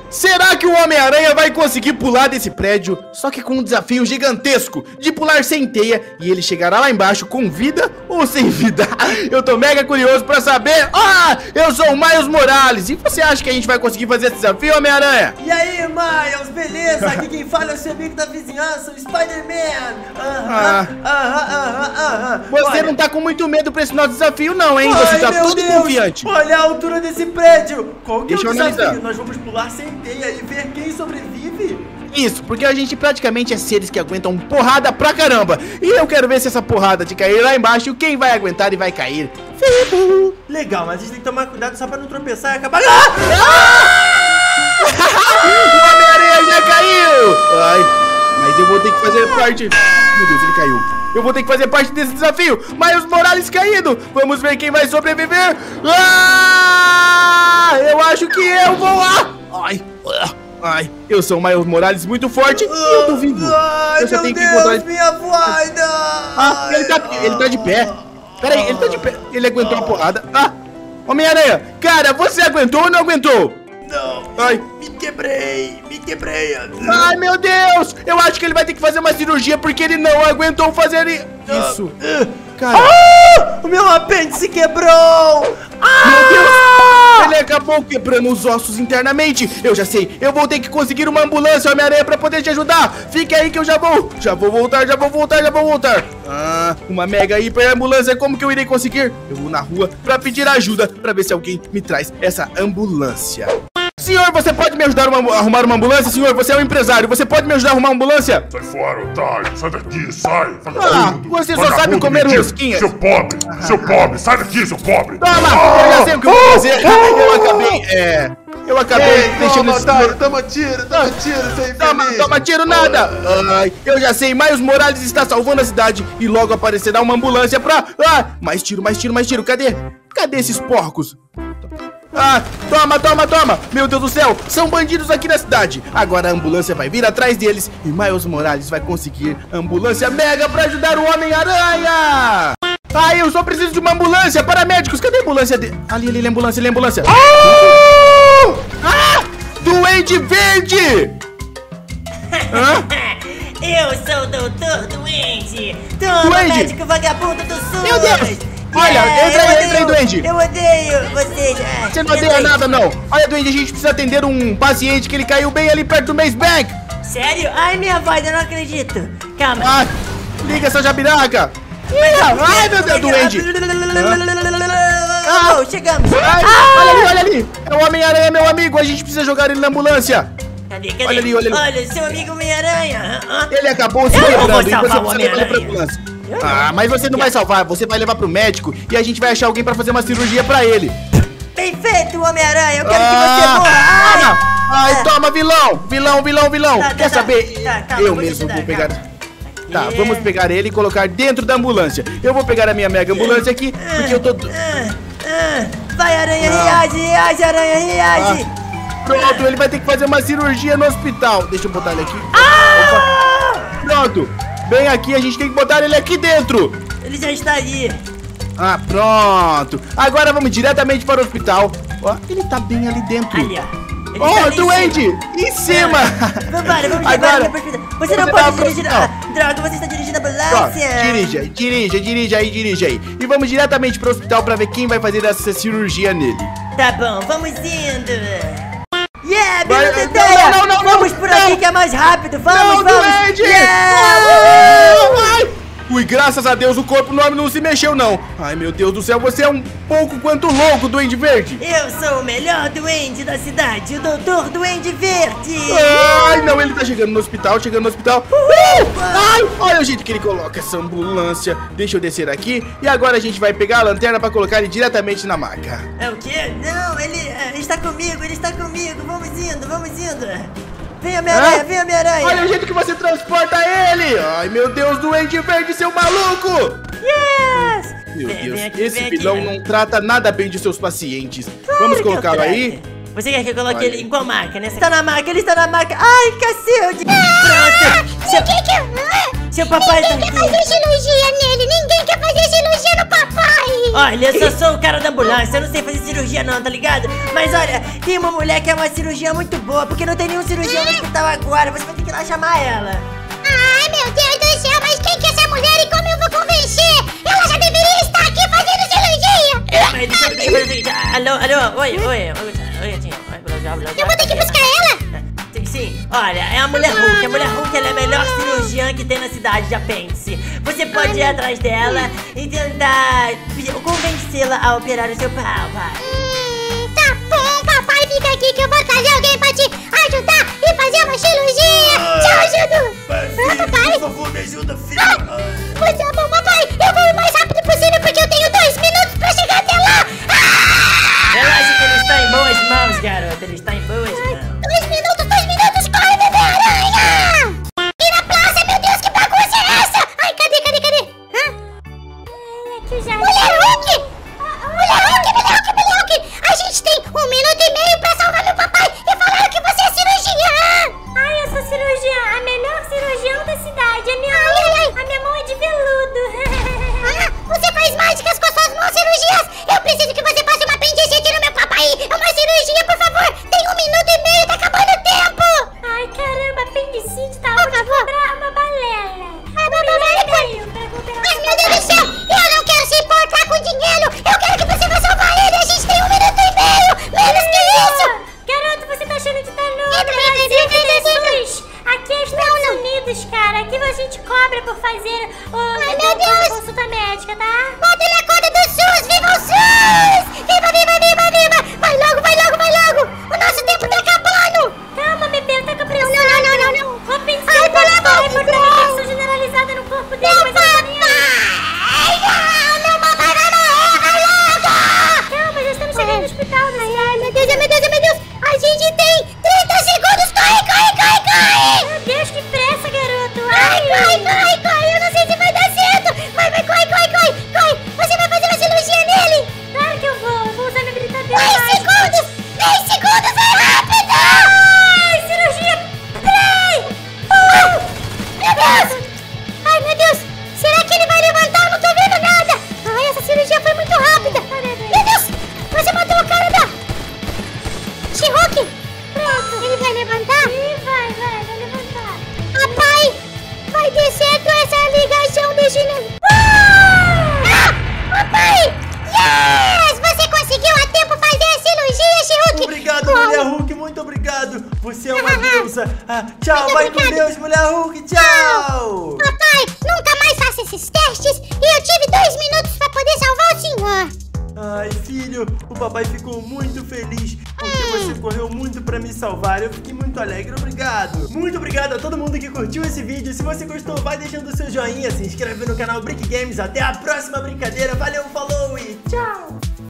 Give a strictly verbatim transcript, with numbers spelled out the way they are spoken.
Será que o Homem-Aranha vai conseguir pular desse prédio? Só que com um desafio gigantesco de pular sem teia. E ele chegará lá embaixo com vida ou sem vida? Eu tô mega curioso pra saber. Ah, eu sou o Miles Morales. E você acha que a gente vai conseguir fazer esse desafio, Homem-Aranha? E aí, Miles, beleza? Aqui quem fala é o seu amigo da vizinhança, o Spider-Man. Aham, aham, aham, aham. Você não tá com muito medo pra esse nosso desafio não, hein? Você tá todo confiante. Olha a altura desse prédio. Qual que é o Deixa eu desafio? analisar. Nós vamos pular sem teia e ver quem sobrevive? Isso, porque a gente praticamente é seres que aguentam porrada pra caramba. E eu quero ver se essa porrada de cair lá embaixo, quem vai aguentar e vai cair. Legal, mas a gente tem que tomar cuidado só pra não tropeçar e acabar... Ah! Ah! O Homem-Aranha já caiu! Ai, mas eu vou ter que fazer parte... Meu Deus, ele caiu. Eu vou ter que fazer parte desse desafio. Miles Morales caído. Vamos ver quem vai sobreviver. Ah! Eu acho que eu vou lá. Ai, ai, eu sou o Miles Morales muito forte e eu tô vivo. Ai, eu só meu tenho que Deus, encontrar... minha voada. Ah, ele tá, ele tá de pé. Pera aí, ele tá de pé. Ele aguentou a porrada. Ah, Homem-Aranha. Cara, você aguentou ou não aguentou? Não, Ai. me quebrei, me quebrei. Ai, meu Deus. Eu acho que ele vai ter que fazer uma cirurgia porque ele não aguentou fazer isso. Cara. Ah, o meu apêndice quebrou. Ah! Meu Deus. Ele acabou quebrando os ossos internamente. Eu já sei. Eu vou ter que conseguir uma ambulância, Homem-Aranha, pra poder te ajudar. Fique aí que eu já vou. Já vou voltar, já vou voltar, já vou voltar. Ah, uma mega hiper ambulância. Como que eu irei conseguir? Eu vou na rua pra pedir ajuda, pra ver se alguém me traz essa ambulância. Senhor, você pode me ajudar a arrumar uma ambulância? Senhor, você é um empresário, você pode me ajudar a arrumar uma ambulância? Sai fora, otário, sai daqui, sai. Ah, você só sabe comer rosquinhas. Seu pobre, seu pobre, sai daqui, seu pobre. Toma, eu já sei o que eu vou fazer. Eu acabei, é... Eu acabei Ei, deixando toma, esse... otário, toma tiro, toma tiro, sem Toma, toma tiro nada. Ai, eu já sei, Miles Morales está salvando a cidade e logo aparecerá uma ambulância pra... Ah, mais tiro, mais tiro, mais tiro, cadê? Cadê esses porcos? Ah, toma, toma, toma. Meu Deus do céu, são bandidos aqui na cidade. Agora a ambulância vai vir atrás deles e Miles Morales vai conseguir a ambulância mega pra ajudar o Homem-Aranha. Ah, eu só preciso de uma ambulância. Paramédicos, cadê a ambulância dele? Ali, ali, ali, ambulância, ali, ambulância. Ah! Ah! Duende Verde! Hã? Eu sou o Doutor Duende. Toma, Duende! médico vagabundo do SUS. Meu Deus! Olha, É, entra aí, eu entra aí, odeio- Duende. Eu odeio vocês. Ah, Você não entra odeia aí. nada, não. Olha, Duende, a gente precisa atender um paciente que ele caiu bem ali perto do Maze Bank. Sério? Ai, minha voz, eu não acredito. Calma. Ah, liga essa jabiraca. Ai, meu Deus, Duende. Oh, chegamos. Ai, olha ali, olha ali. É o Homem-Aranha, meu amigo. A gente precisa jogar ele na ambulância. Cadê, cadê? Olha ali, olha ali. Olha, seu amigo Homem-Aranha. Ah, Ele acabou se Eu não vou quebrando e salvar você o precisa levar ele pra Homem-Aranha. ambulância. Ah, mas você não vai salvar. Você vai levar pro médico e a gente vai achar alguém pra fazer uma cirurgia pra ele. Bem feito, Homem-Aranha. Eu quero Ah, que você morra. Ai, toma. Ai, Ah. toma, vilão. Vilão, vilão, vilão. Tá, tá, Quer tá. saber? Tá, calma, Eu eu vou te mesmo ajudar, vou pegar... calma. Tá, Aqui. vamos pegar ele e colocar dentro da ambulância. Eu vou pegar a minha mega ambulância aqui, porque eu tô... Ah, ah. Vai, Aranha, Ah. reage, reage, Aranha, reage. Pronto, ele vai ter que fazer uma cirurgia no hospital. Deixa eu botar ele aqui. Ah! Opa. Pronto. Bem aqui, a gente tem que botar ele aqui dentro. Ele já está ali. Ah, pronto. Agora vamos diretamente para o hospital. Ó, ele tá bem ali dentro. Ali, ó. Ele Ó, está oh, ali em Duende! cima. Em cima! Vambora, vamos levar Agora, ele pra hospital. Você não você pode vai pro dirigir. hospital. Ah, droga, você está dirigindo a Ó, ambulância. dirija, dirija, dirija aí, dirija aí. E vamos diretamente para o hospital para ver quem vai fazer essa cirurgia nele. Tá bom, vamos indo. Yeah, Vai- Bilu não, Teteia! não, não, Vamos não, por não. aqui que é mais rápido. Vamos, Não, vamos! Duende! Yeah! Ai! Ui, graças a Deus o corpo não, não se mexeu, não. Ai, meu Deus do céu, você é um pouco quanto louco, Duende Verde. Eu sou o melhor duende da cidade, o Doutor Duende Verde! Ai, não, ele tá chegando no hospital, chegando no hospital. Uh! Ai, olha o jeito que ele coloca essa ambulância. Deixa eu descer aqui. E agora a gente vai pegar a lanterna pra colocar ele diretamente na maca. É o quê? Não, ele, é, ele está comigo, ele está comigo. Vamos indo, vamos indo. Vem, Homem-Aranha, Hã? vem, Homem-Aranha. Olha o jeito que você transporta ele. Ai, meu Deus, Duende Verde, seu maluco. Yes! Meu Vem, Deus, vem aqui, esse vem aqui. vilão não trata nada bem de seus pacientes. Claro Vamos que eu colocá-lo trato. aí? Você quer que eu coloque Olha. ele em qual marca, né? Você tá na marca, ele está na marca. Ai, Cacilde! Pronto! Seu, Ninguém quer, seu papai tá ninguém quer aqui. fazer cirurgia nele. Ninguém quer fazer cirurgia no papai. Olha, eu só sou o cara da ambulância, eu não sei fazer cirurgia cirurgia não, tá ligado? Mas olha, tem uma mulher que é uma cirurgia muito boa, porque não tem nenhum cirurgião no hospital agora. Você vai ter que ir lá chamar ela. Ai, meu Deus do céu, mas quem que é essa mulher e como eu vou convencer? Ela já deveria estar aqui fazendo cirurgia. É, mas deixa, deixa eu fazer o seguinte. Alô, alô, oi, oi, oi, oi, tia. Eu vou ter que buscar ela? Sim, sim, olha, é a mulher Hulk. A mulher Hulk ela é a melhor cirurgiã que tem na cidade de Apêndice. Você pode ir atrás dela e tentar convencê-la a operar o seu pau, pai. Hum, tá bom, papai, fica aqui que eu vou trazer alguém pra te ajudar e fazer uma cirurgia. Te ajudo. Pai, filho, Ah, papai. por favor, me ajuda, filho. Ah, você é bom, papai. Eu vou o mais rápido possível porque eu tenho dois minutos pra chegar até lá. Ah! Relaxa que ele está em boas mãos, garoto. Ele está em boas mãos. Dois minutos, dois minutos, corre, bebê aranha! E na praça, meu Deus, que bagunça é essa? Ai, cadê, cadê, cadê? Hã? Mulher Hulk! Mulher Hulk, Mulher Hulk, Mulher Hulk! A gente tem um minuto e meio pra salvar meu papai e falaram que você é cirurgiã! Ai, eu sou cirurgiã, a melhor cirurgião da cidade. A minha Ai, mão, ai, ai. a minha mão é de veludo. Ah, você faz mágicas com suas mãos cirurgias! Eu preciso que você faça uma apendicite no meu papai! É uma cirurgia, por favor! Tem um minuto e meio, tá acabando o tempo! Ai, caramba, apendicite, tá? Por Vou te favor. cobrar uma balela. Ai, Um meu milhão Deus, e meio pra recuperar Ai, seu meu Deus do papai. céu! Eu não quero se importar com dinheiro! Eu quero que você vá salvar ele! A gente tem um minuto e meio! Menos que isso! Garoto, você tá achando que tá no Entra, Brasil entra, entra, que entra, tem SUS? Aqui é Estados Unidos, cara. Aqui a gente cobra por fazer o, Ai, o- meu Deus. a consulta médica, tá? Bota na conta do SUS! Viva o SUS! Viva, viva, viva, viva! Vai logo, vai logo, vai logo! O nosso tempo tá acabando! Calma, bebê, tá com pressão. Não, não, não, não, não. O apendicite Ai, pode pelo estar amor de por Deus. uma infecção generalizada no corpo dele, Meu mas ele tá nem aí. papai! Não, meu papai vai morrer! Vai logo! Calma, já estamos chegando no hospital. Ai, ai, meu Deus, meu Deus, meu Deus! A gente tem trinta segundos! Corre, corre, corre, corre! Meu Deus, que pressa, garoto. Ai, corre, corre, corre! Eu não sei se vai dar certo! Vai, vai, corre, corre, corre! Corre! Você vai fazer uma cirurgia nele! Claro que eu vou. Eu vou usar minha brincadeira dez mágica. segundos! dez segundos! Vai rápido! Ai, cirurgia. Peraí. Uh! Meu Deus! Ai, meu Deus! Será que ele vai levantar? Eu não tô vendo nada! Ai, essa cirurgia foi muito rápida! Meu Deus! Você matou o cara da... She-Hulk! Pronto! Ele vai levantar? Ih, vai, vai, vai levantar. Papai! Vai ter certo essa ligação desse... ne- Ah! Papai! Yes! Você conseguiu a tempo fazer a cirurgia, She-Hulk! Obrigado, Uau. mulher Hulk, muito obrigado. Você é uma deusa. Ah, tchau, Muito vai com obrigado. Deus, mulher Hulk, tchau. Papai, nunca mais faça esses testes e eu tive dois minutos pra poder salvar o senhor! Ai, filho, o papai ficou muito feliz porque Hum. você correu muito pra me salvar. Eu fiquei muito alegre, obrigado. Muito obrigado a todo mundo que curtiu esse vídeo. Se você gostou, vai deixando o seu joinha, se inscreve no canal Brick Games. Até a próxima brincadeira. Valeu, falou e tchau.